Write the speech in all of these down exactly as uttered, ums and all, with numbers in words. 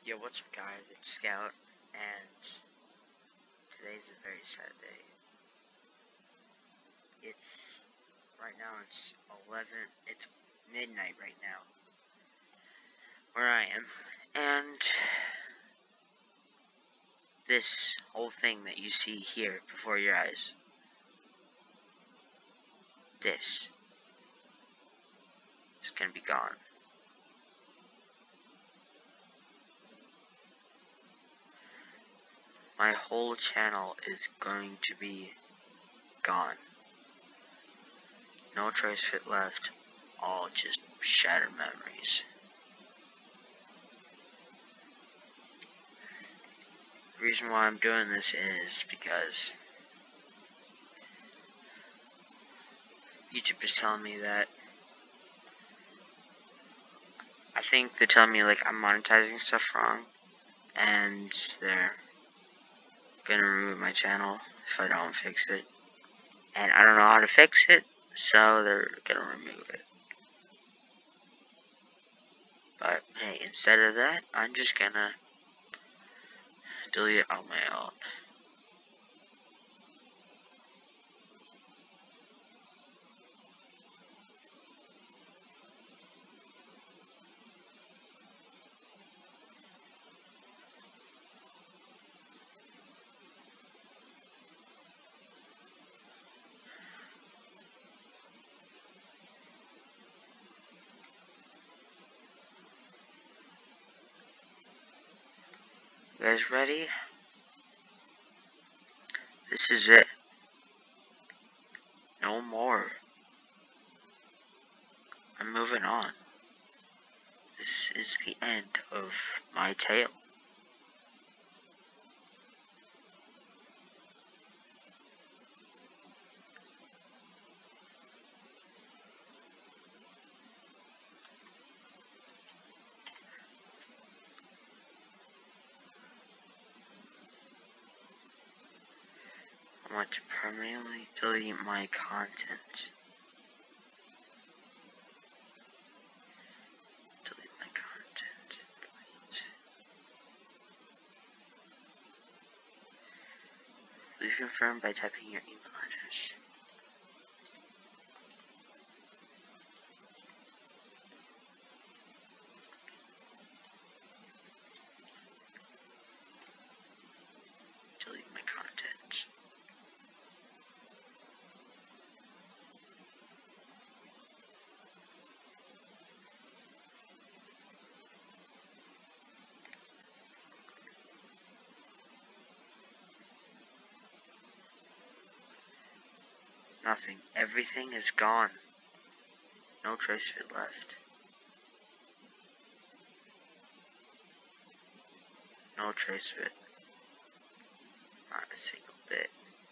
Yo, what's up guys, it's Scout, and today's a very sad day. It's, right now it's eleven, it's midnight right now, where I am, and this whole thing that you see here before your eyes, this is gonna be gone. My whole channel is going to be gone. No trace fit left, all just shattered memories. The reason why I'm doing this is because YouTube is telling me that, I think they're telling me like I'm monetizing stuff wrong, and they're gonna remove my channel if I don't fix it, and I don't know how to fix it, so they're gonna remove it. But hey, instead of that, I'm just gonna delete it on my own. You guys ready? This is it. No more. I'm moving on. This is the end of my tale. I want to permanently delete my content. Delete my content. Delete. Please confirm by typing your email address. Delete my content. Nothing. Everything is gone. No trace of it left. No trace of it. Not a single bit.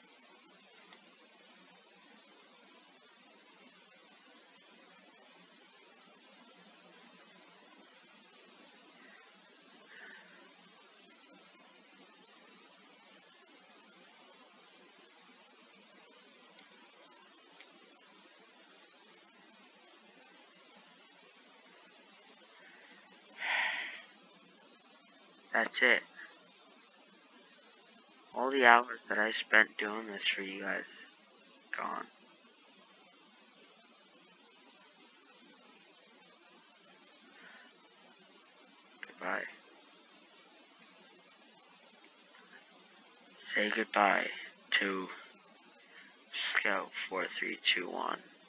That's it. All the hours that I spent doing this for you guys, gone. Goodbye. Say goodbye to Scout four three two one.